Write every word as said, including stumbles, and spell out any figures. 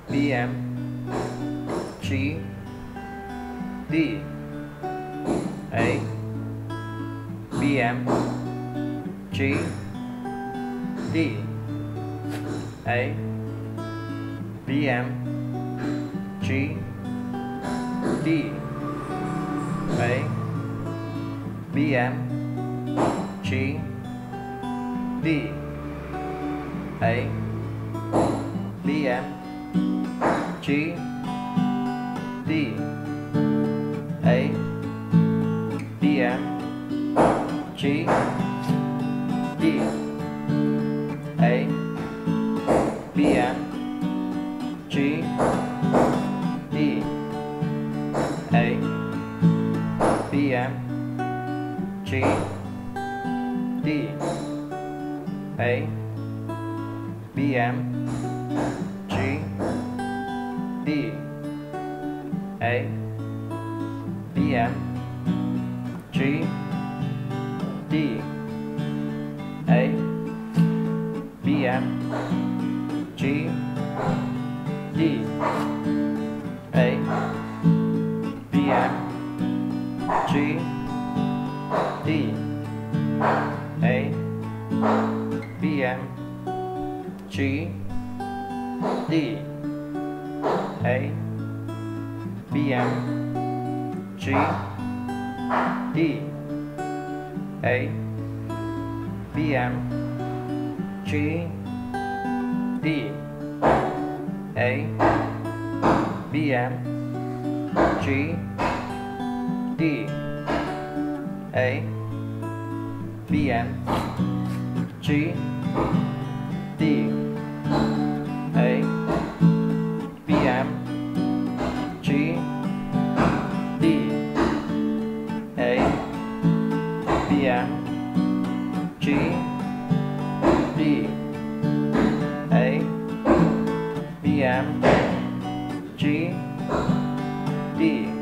B M G D A B M G D A B M G D A B M G D A B M G D A B M G D A B M G D A B M G D A B M G D A B M G D A B M G D A B M G D A B M G D A B M G D A B M G D A B M G D A B M G D A B M G D A B M G D A B M G D